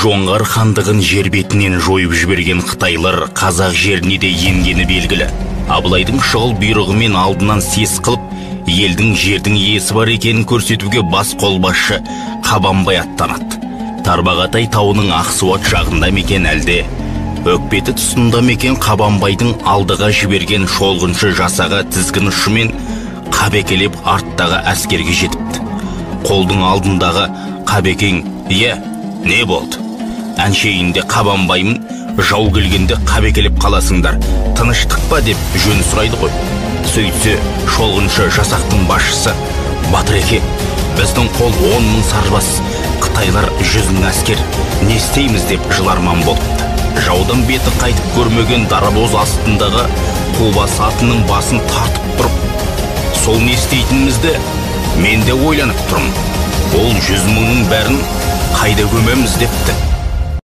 жоңғар хандығын жер бетінен жойып жіберген қытайлар қазақ жеріне де енгені белгілі. Абылайдың шұғыл бұйрығымен алдынан сес қылып, елдің жердің иесі бар екенін көрсетуге бас қолбасшы Қабанбай аттанады. Тарбағатай тауының Ақсуат жағында мекен әлде, өкпеті тұсында мекен Қабанбайдың алдыға жіберген шолғыншы жасаға тізгін ұшымен Қабекелеп арттағы әскерге жетіпті. Қолдың алдындағы Қабекең: «Е, не болды? Әншейінде Қабанбаймын, жау келгенде Қабекелеп қаласыңдар, тыныштық па?» деп жөн сұрайды ғой. Сөйтсе, шолғыншы жасақтың басшысы: «Батыреке, біздің қол 10 мың сарбас, Қытайлар 100 мың әскер, не істейміз?» деп жыларман болыпты. Жаудан беті қайтып көрмеген дарабоз астындағы қубас атының басын тартып тұрып, сол не істейтінімізді мен де ойланып тұрмын. Ол 100 мыңның бәрін қайда көмеміз депті.